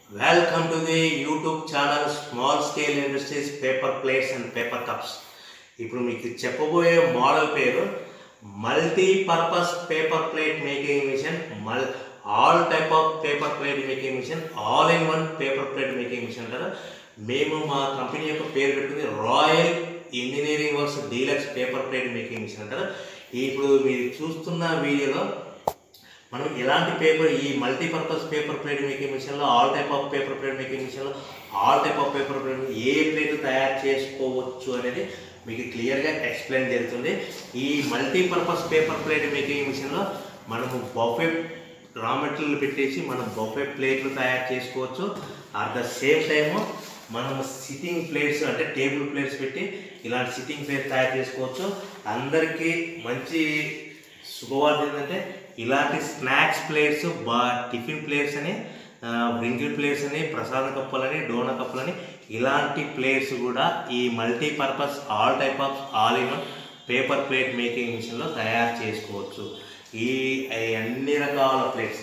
Welcome to the YouTube channel Small Scale Industries Paper Plates and Paper Cups. ఇప్పుడు మీకు చెప్పబోయే model పేరు multipurpose paper plate making machine. All type of paper plate making machine, all in one paper plate making machine అంటారు. మేము మా company యొక్క పేరు పెట్టుకుంది Royal Engineering Works deluxe paper plate making machine అంటారు. ఇప్పుడు మీరు చూస్తున్న వీడియోలో మనం ఎలాంటి పేపర్, ఈ మల్టీపర్పస్ పేపర్ ప్లేట్ మేకింగ్ మిషన్లో, all type of paper plate making మిషన్లో all type of paper plate ఏ ప్లేట్ తయారు చేసుకోవచ్చు అనేది మీకు క్లియర్గా ఎక్స్ప్లెయిన్ జరుగుతుంది. ఈ మల్టీపర్పస్ పేపర్ ప్లేట్ మేకింగ్ మిషన్లో మనము బఫే రా మెటీరియల్ పెట్టేసి మనం బఫే ప్లేట్లు తయారు చేసుకోవచ్చు. అట్ ద సేమ్ టైము మనం సిట్టింగ్ ప్లేట్స్ అంటే టేబుల్ ప్లేట్స్ పెట్టి ఇలాంటి సిట్టింగ్ ప్లేట్ తయారు చేసుకోవచ్చు. అందరికీ మంచి శుభవార్త ఏంటంటే ఇలాంటి స్నాక్స్ ప్లేట్స్, టిఫిన్ ప్లేట్స్ అని, డ్రింకింగ్ ప్లేట్స్ అని, ప్రసాద కప్పులని, డోనా కప్పులని, ఇలాంటి ప్లేట్స్ కూడా ఈ multipurpose all type of all in one paper plate making మిషన్లో తయారు చేసుకోవచ్చు. ఈ అన్ని రకాల ప్లేట్స్,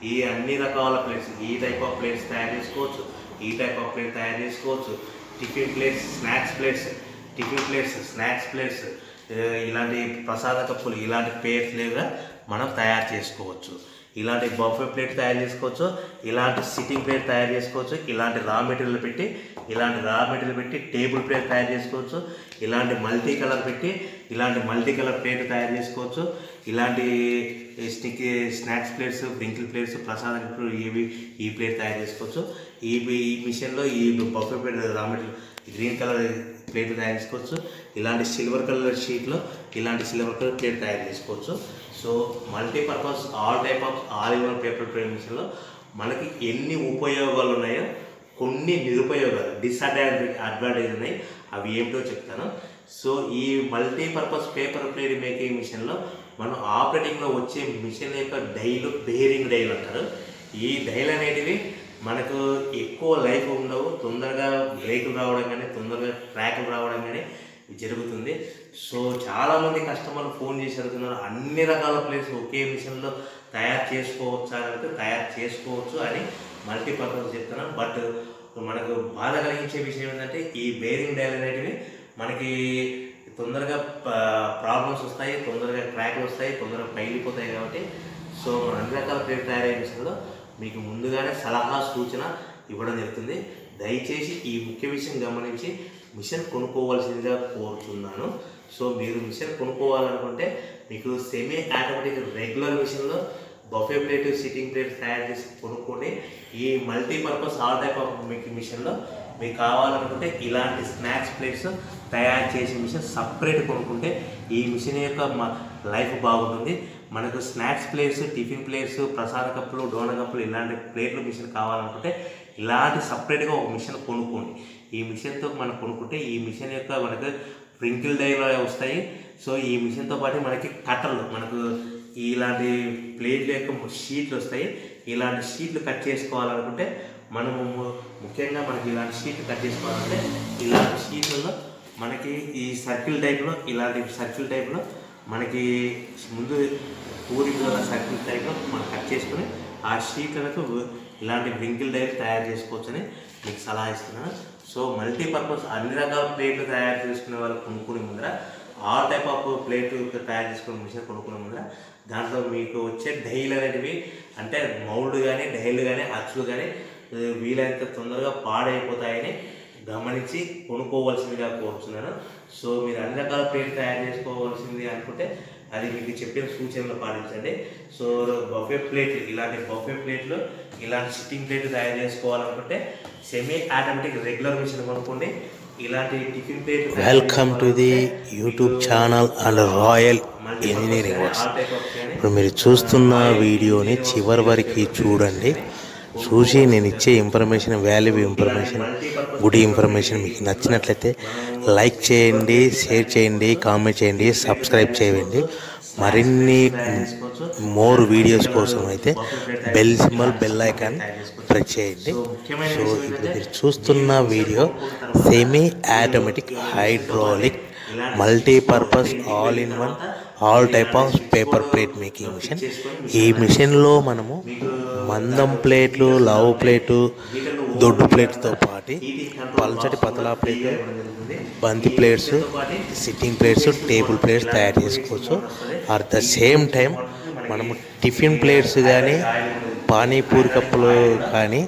ఈ టైప్ ఆఫ్ ప్లేట్స్ తయారు చేసుకోవచ్చు, ఈ టైప్ ఆఫ్ ప్లేట్ తయారు చేసుకోవచ్చు. Tiffin plates, snacks plates, tiffin plates, snacks plates, ఇలాంటి ప్రసాద కప్పులు, ఇలాంటి ప్లేట్లుగా మనం తయారు చేసుకోవచ్చు. ఇలాంటి బఫే ప్లేట్ తయారు చేసుకోవచ్చు, ఇలాంటి సిట్టింగ్ ప్లేట్ తయారు చేసుకోవచ్చు, ఇలాంటి రా మెటీరియల్ పెట్టి టేబుల్ ప్లేట్ తయారు చేసుకోవచ్చు, ఇలాంటి మల్టీ కలర్ ప్లేట్ తయారు చేసుకోవచ్చు, ఇలాంటి స్నాక్స్ ప్లేట్స్, డ్రింకింగ్ ప్లేట్స్, ప్రసాద కప్పులు ఈ ప్లేట్ తయారు చేసుకోవచ్చు. ఈ మిషన్లో ఈ buffet plate raw material green colour plate తయారు చేసుకోవచ్చు. ఇలాంటి సిల్వర్ కలర్ షీట్లో ఇలాంటి సిల్వర్ కలర్ ప్లేట్ తయారు చేసుకోవచ్చు. So multipurpose all type of all in one paper plate మిషన్లో మనకి ఎన్ని ఉపయోగాలు ఉన్నాయో కొన్ని నిరుపయోగాలు, అడ్వాంటేజ్ ఉన్నాయి. అవి ఏమిటో చెప్తాను. సో ఈ మల్టీపర్పస్ పేపర్ ప్లేట్ మేకింగ్ మిషన్లో మనం ఆపరేటింగ్లో వచ్చే మిషన్ యొక్క బేరింగ్ డైలు అంటారు. ఈ డైలు అనేటివి మనకు ఎక్కువ లైఫ్ ఉండవు, తొందరగా బ్రేకులు రావడం కానీ, తొందరగా ట్రాకులు రావడం కానీ జరుగుతుంది. సో చాలామంది కస్టమర్లు ఫోన్ చేసి అడుగుతున్నారు, అన్ని రకాల ప్లేట్స్ ఒకే మిషన్లో తయారు చేసుకోవచ్చా అంటే తయారు చేసుకోవచ్చు అని మల్టీపర్పస్ చెప్తున్నాను. బట్ మనకు బాధ కలిగించే విషయం ఏంటంటే ఈ బేరింగ్ డైల్ అనేటివి మనకి తొందరగా ప్రాబ్లమ్స్ వస్తాయి, తొందరగా ట్రాక్లు వస్తాయి, తొందరగా పగిలిపోతాయి. కాబట్టి సో అన్ని రకాల ప్లేట్ తయారయ్యే మిషన్లో మీకు ముందుగానే సలహా సూచన ఇవ్వడం జరుగుతుంది. దయచేసి ఈ ముఖ్య విషయం గమనించి మిషన్ కొనుక్కోవాల్సిందిగా కోరుతున్నాను. సో మీరు మిషన్ కొనుక్కోవాలనుకుంటే మీకు సెమీ ఆటోమేటిక్ రెగ్యులర్ మిషన్లో బఫే ప్లేట్, సిట్టింగ్ ప్లేట్ తయారు చేసి కొనుక్కోండి. ఈ మల్టీపర్పస్ ఆల్ టైప్ ఆఫ్ మిషన్లో మీకు కావాలనుకుంటే ఇలాంటి స్నాక్స్ ప్లేట్స్ తయారు చేసే మిషన్ సపరేట్ కొనుక్కుంటే ఈ మిషన్ యొక్క లైఫ్ బాగుంటుంది. మనకు స్నాక్స్ ప్లేట్స్, టిఫిన్ ప్లేట్స్, ప్రసాద కప్పులు, డోనా కప్పులు, ఇలాంటి ప్లేట్లు మిషన్ కావాలనుకుంటే ఇలాంటి సపరేట్గా ఒక మిషన్ కొనుక్కోండి. ఈ మిషన్తో మనం కొనుక్కుంటే ఈ మిషన్ యొక్క మనకు స్ప్రింకిల్ డైలు వస్తాయి. సో ఈ మిషన్తో పాటు మనకి కట్టర్లు, మనకు ఇలాంటి ప్లేట్ల యొక్క షీట్లు వస్తాయి. ఇలాంటి షీట్లు కట్ చేసుకోవాలనుకుంటే మనము ముఖ్యంగా మనకి ఇలాంటి షీట్లు కట్ చేసుకోవాలంటే ఇలాంటి షీట్లలో మనకి ఈ సర్కిల్ టైప్లో మనకి ముందు పూరి సర్కిల్ టైప్లో మనం కట్ చేసుకుని ఆ షీట్లకు ఇలాంటి బ్రింకిల్ డైలు తయారు చేసుకోవచ్చని మీకు సలహా ఇస్తున్నాను. సో మల్టీపర్పస్ అన్ని రకాల ప్లేట్లు తయారు చేసుకునే వాళ్ళు కొనుక్కునే ముందర, ఆల్ టైప్ ఆఫ్ ప్లేట్ తయారు చేసుకునే మిషన్ కొనుక్కునే ముందర దాంట్లో మీకు వచ్చే డైలు అనేటివి అంటే మౌల్డ్ కానీ, డైలు కానీ, అచ్చులు కానీ వీలైనంత తొందరగా పాడైపోతాయని గమనించి కొనుక్కోవాల్సిందిగా కోరుతున్నాను. సో మీరు అన్ని రకాల ప్లేట్ తయారు చేసుకోవాల్సింది అనుకుంటే అది మీకు చెప్పిన సూచనలు పాటించండి. సో బఫే ప్లేట్లు, ఇలాంటి బఫే ప్లేట్లు, ఇలాంటి సిట్టింగ్ ప్లేట్లు తయారు చేసుకోవాలనుకుంటే సెమీ ఆటోమేటిక్ రెగ్యులర్ మిషన్ కొనుక్కోండి. ఇలాంటి టిఫిన్ ప్లేట్లు. Welcome to the YouTube channel and Royal Engineering Works. ఇప్పుడు మీరు చూస్తున్న వీడియోని చివరి వరకు చూడండి. చూసి నేను ఇచ్చే information, valuable information, good information మీకు నచ్చినట్లయితే లైక్ చేయండి, షేర్ చేయండి, కామెంట్ చేయండి, సబ్స్క్రైబ్ చేయండి. మరిన్ని మోర్ వీడియోస్ కోసం అయితే బెల్ ఐకాన్ ప్రెస్ చేయండి. సో ఇప్పుడు మీరు చూస్తున్న video semi automatic hydraulic multipurpose all in one all type of paper plate making machine. ఈ మిషన్లో మనము మందం ప్లేట్లు, లావు ప్లేటు, దొడ్డు ప్లేట్తో పాటు పల్చటి పతలా ప్లేట్లు, బంతి plates, sitting plates, table plates తయారు చేసుకోవచ్చు. అట్ ద సేమ్ టైం మనము టిఫిన్ ప్లేట్స్ కానీ, పానీపూరి కప్పులు కానీ,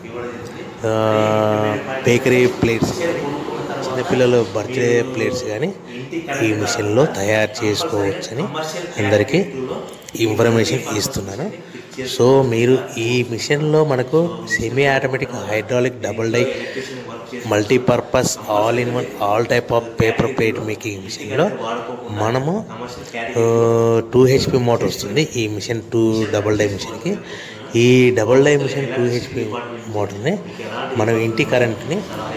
బేకరీ ప్లేట్స్ కానీ, చిన్నపిల్లల బర్త్డే ప్లేట్స్ కానీ ఈ మిషన్లో తయారు చేసుకోవచ్చని అందరికీ ఇన్ఫర్మేషన్ ఇస్తున్నాను. సో మీరు ఈ మిషన్లో మనకు semi automatic, hydraulic, double die, multipurpose, all in one, all type of paper plate making మిషన్లో మనము 2 HP మోటార్ వస్తుంది ఈ మిషన్, 2 డబుల్ డై మిషన్కి. ఈ డబుల్ డై మిషన్ 2 HP మోటార్ని మనం ఇంటి కరెంట్ని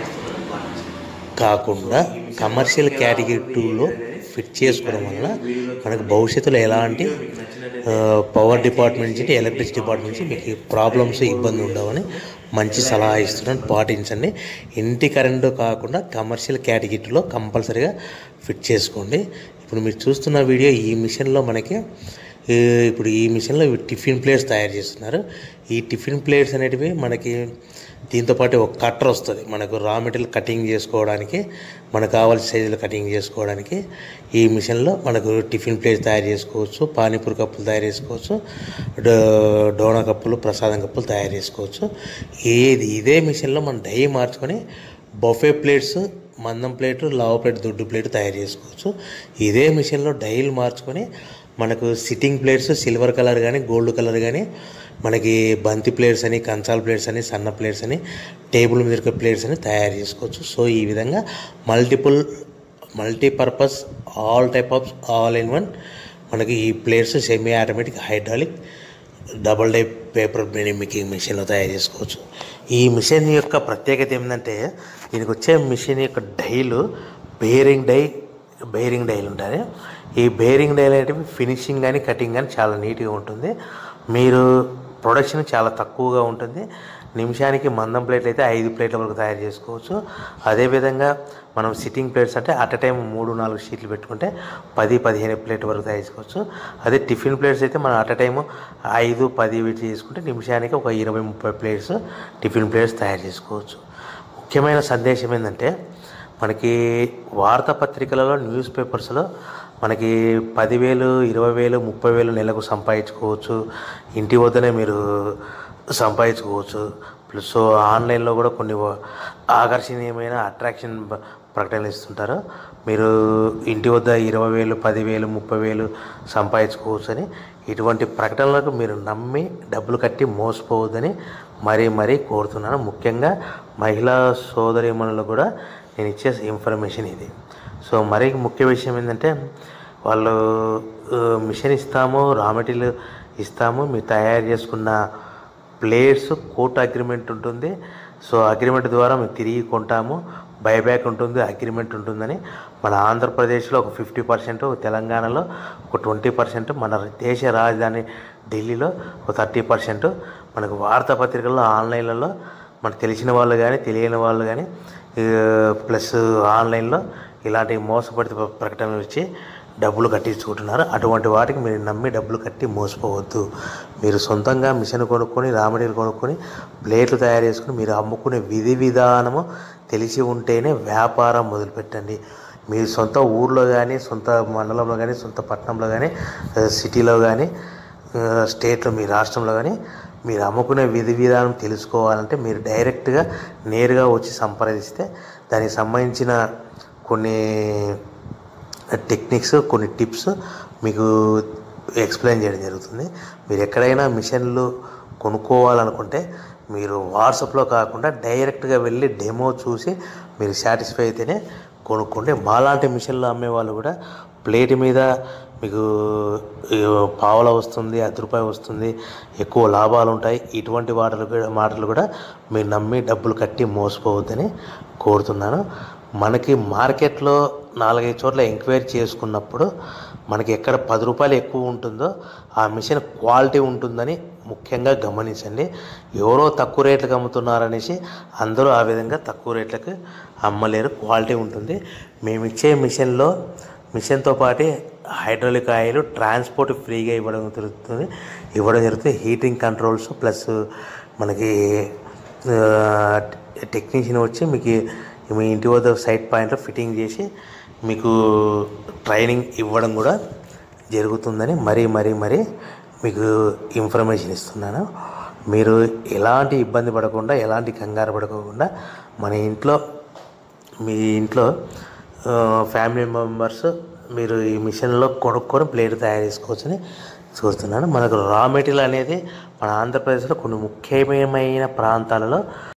కాకుండా కమర్షియల్ కేటగిరీ 2లో ఫిట్ చేసుకోవడం వలన మనకు భవిష్యత్తులో ఎలాంటి పవర్ డిపార్ట్మెంట్ నుంచి, ఎలక్ట్రిసిటీ డిపార్ట్మెంట్ నుంచి మీకు ప్రాబ్లమ్స్, ఇబ్బంది ఉండవని మంచి సలహా ఇస్తున్నాను. పాటించండి. ఇంటి కరెంటు కాకుండా కమర్షియల్ కేటగిరీ 2లో కంపల్సరీగా ఫిట్ చేసుకోండి. ఇప్పుడు మీరు చూస్తున్న వీడియో ఈ మిషన్లో మనకి ఇప్పుడు ఈ మిషన్లో టిఫిన్ ప్లేట్స్ తయారు చేస్తున్నారు. ఈ టిఫిన్ ప్లేట్స్ అనేటివి మనకి దీంతోపాటు ఒక కట్టర్ వస్తుంది. మనకు రా మెటీరియల్ కటింగ్ చేసుకోవడానికి, మనకు కావాల్సిన సైజులో కటింగ్ చేసుకోవడానికి ఈ మిషన్లో మనకు టిఫిన్ ప్లేట్స్ తయారు చేసుకోవచ్చు, పానీపూరి కప్పులు తయారు చేసుకోవచ్చు, డోనా కప్పులు, ప్రసాదం కప్పులు తయారు చేసుకోవచ్చు. ఇదే మిషన్లో మనం డై మార్చుకొని బఫే ప్లేట్స్, మందం ప్లేటు, లావు ప్లేట్, దొడ్డు ప్లేట్ తయారు చేసుకోవచ్చు. ఇదే మిషన్లో డైలు మార్చుకొని మనకు సిట్టింగ్ ప్లేట్స్, సిల్వర్ కలర్ కానీ, గోల్డ్ కలర్ కానీ, మనకి బంతి ప్లేట్స్ అని, కంచాల ప్లేట్స్ అని, సన్న ప్లేట్స్ అని, టేబుల్ మీద ప్లేట్స్ అని తయారు చేసుకోవచ్చు. సో ఈ విధంగా multipurpose, all type of, all in one మనకి ఈ plates semi automatic, hydraulic, double die paper making మిషన్లో తయారు చేసుకోవచ్చు. ఈ మిషన్ యొక్క ప్రత్యేకత ఏంటంటే దీనికి వచ్చే మిషన్ యొక్క డైలు బేరింగ్ డైలు ఉంటాయి. ఈ బేరింగ్ డైలు అనేటివి ఫినిషింగ్ కానీ, కటింగ్ కానీ చాలా నీట్గా ఉంటుంది. మీరు ప్రొడక్షన్ చాలా తక్కువగా ఉంటుంది. నిమిషానికి మందం ప్లేట్లు అయితే 5 ప్లేట్ల వరకు తయారు చేసుకోవచ్చు. అదేవిధంగా మనం సిట్టింగ్ ప్లేట్స్ అంటే అట్ ఎ టైం 3-4 షీట్లు పెట్టుకుంటే 10-15 ప్లేట్ల వరకు తయారు చేసుకోవచ్చు. అదే టిఫిన్ ప్లేట్స్ అయితే మనం అట్ ఎ టైము 5-10 వీటి చేసుకుంటే నిమిషానికి ఒక 20-30 ప్లేట్స్ టిఫిన్ ప్లేట్స్ తయారు చేసుకోవచ్చు. ముఖ్యమైన సందేశం ఏంటంటే మనకి వార్తాపత్రికలలో, న్యూస్ పేపర్స్లో మనకి 10,000, 20,000, 30,000 నెలకు సంపాదించుకోవచ్చు. ఇంటి వద్దనే మీరు సంపాదించుకోవచ్చు. ప్లస్ ఆన్లైన్లో కూడా కొన్ని ఆకర్షణీయమైన అట్రాక్షన్ ప్రకటనలు ఇస్తుంటారు. మీరు ఇంటి వద్ద 20,000, 10,000, 30,000 సంపాదించుకోవచ్చు అని ఇటువంటి ప్రకటనలకు మీరు నమ్మి డబ్బులు కట్టి మోసపోవద్దని మరీ కోరుతున్నాను. ముఖ్యంగా మహిళా సోదరీమణులకు కూడా నేను ఇచ్చే ఇన్ఫర్మేషన్ ఇది. సో మరీ ముఖ్య విషయం ఏంటంటే వాళ్ళు మిషన్ ఇస్తాము, రా మెటీరియల్ ఇస్తాము, మీరు తయారు చేసుకున్న ప్లేట్స్ కోర్టు అగ్రిమెంట్ ఉంటుంది. సో అగ్రిమెంట్ ద్వారా మేము తిరిగి కొంటాము, బైబ్యాక్ ఉంటుంది, అగ్రిమెంట్ ఉంటుందని మన ఆంధ్రప్రదేశ్లో ఒక 50%, తెలంగాణలో ఒక 20%, మన దేశ రాజధాని ఢిల్లీలో ఒక 30%, మనకు వార్తాపత్రికల్లో, ఆన్లైన్లలో మనకు తెలిసిన వాళ్ళు కానీ, తెలియని వాళ్ళు కానీ, ప్లస్ ఆన్లైన్లో ఇలాంటి మోసపడి ప్రకటనలు ఇచ్చి డబ్బులు కట్టించుకుంటున్నారు. అటువంటి వాటికి మీరు నమ్మి డబ్బులు కట్టి మోసపోవద్దు. మీరు సొంతంగా మిషన్ కొనుక్కొని, రా మెటీరియల్ కొనుక్కొని, ప్లేట్లు తయారు చేసుకుని మీరు అమ్ముకునే విధానము తెలిసి ఉంటేనే వ్యాపారం మొదలుపెట్టండి. మీరు సొంత ఊర్లో కానీ, సొంత మండలంలో కానీ, సొంత పట్టణంలో కానీ, సిటీలో కానీ, స్టేట్లో, మీ రాష్ట్రంలో కానీ మీరు అమ్ముకునే విధానం తెలుసుకోవాలంటే మీరు డైరెక్ట్గా నేరుగా వచ్చి సంప్రదిస్తే దానికి సంబంధించిన కొన్ని టెక్నిక్స్, కొన్ని టిప్స్ మీకు ఎక్స్ప్లెయిన్ చేయడం జరుగుతుంది. మీరు ఎక్కడైనా మిషన్లు కొనుక్కోవాలనుకుంటే మీరు వాట్సాప్లో కాకుండా డైరెక్ట్గా వెళ్ళి డెమో చూసి మీరు సాటిస్ఫై అయితేనే కొనుక్కోండి. మాలాంటి మిషన్లు అమ్మే వాళ్ళు కూడా ప్లేట్ మీద మీకు పావలా వస్తుంది, ₹10 వస్తుంది, ఎక్కువ లాభాలు ఉంటాయి. ఇటువంటి మాటలు కూడా మీరు నమ్మి డబ్బులు కట్టి మోసపోవద్దని కోరుతున్నాను. మనకి మార్కెట్లో 4-5 చోట్ల ఎంక్వైరీ చేసుకున్నప్పుడు మనకి ఎక్కడ ₹10 ఎక్కువ ఉంటుందో ఆ మిషన్ క్వాలిటీ ఉంటుందని ముఖ్యంగా గమనించండి. ఎవరో తక్కువ రేట్లకు అమ్ముతున్నారనేసి అందరూ ఆ విధంగా తక్కువ రేట్లకు అమ్మలేరు. క్వాలిటీ ఉంటుంది. మేము ఇచ్చే మిషన్లో మిషన్తో పాటు హైడ్రాలిక్ ఆయిల్ ట్రాన్స్పోర్ట్ ఫ్రీగా ఇవ్వడం జరుగుతుంది. హీటింగ్ కంట్రోల్స్ ప్లస్ మనకి టెక్నీషియన్ వచ్చి మీకు మీ ఇంటి వద్ద సైట్ పాయింట్లో ఫిట్టింగ్ చేసి మీకు ట్రైనింగ్ ఇవ్వడం కూడా జరుగుతుందని మరీ మీకు ఇన్ఫర్మేషన్ ఇస్తున్నాను. మీరు ఎలాంటి ఇబ్బంది పడకుండా, ఎలాంటి కంగారు పడకుండా మీ ఇంట్లో ఫ్యామిలీ మెంబర్స్ మీరు ఈ మిషన్లో కొనుక్కొని ప్లేట్ తయారు చేసుకోవచ్చని చూస్తున్నాను. మనకు రా మెటీరియల్ అనేది మన ఆంధ్రప్రదేశ్లో కొన్ని ముఖ్యమైన ప్రాంతాలలో